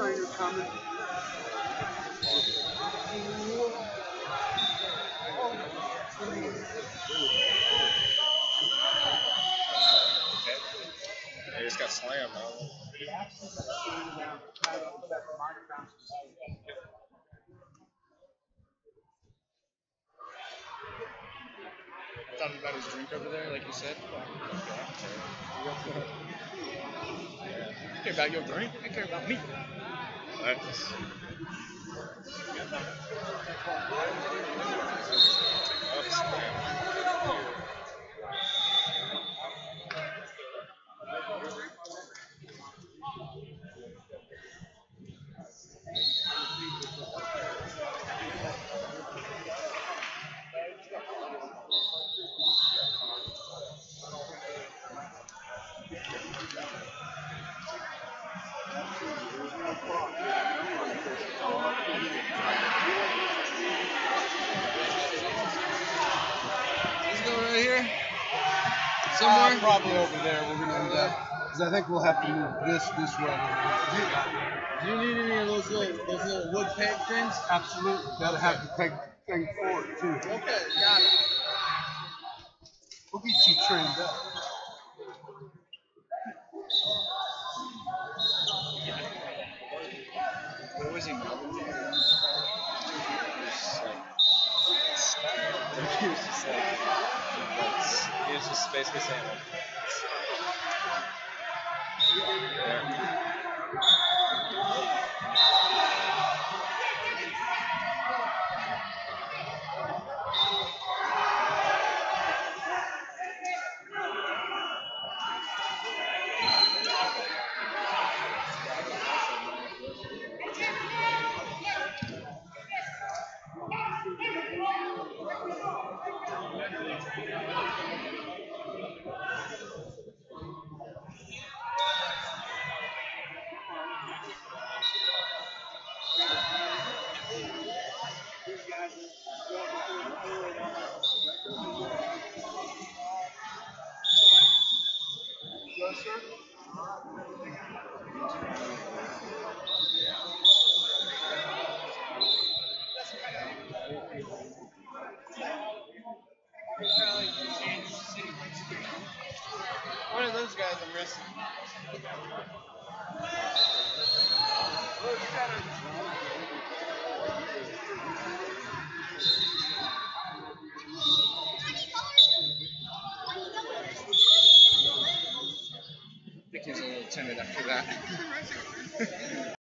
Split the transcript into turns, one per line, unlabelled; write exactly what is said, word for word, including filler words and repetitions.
where you're coming.
They just got slammed. Huh?
Thought about his drink over there, like you said. I care about your drink. I care about me.
That's...
Let's go right here. Somewhere.
Uh, probably over there. We're gonna end up because I think we'll have to move this this way.
Do you need any of those little those little wood peg things?
Absolutely. Gotta have the peg thing forward too.
Okay, got it.
We'll get you trained up.
What was he mounting?
He was just like, he was just basically saying, like, yeah.
One of those guys I'm missing. I think he's a little timid after that.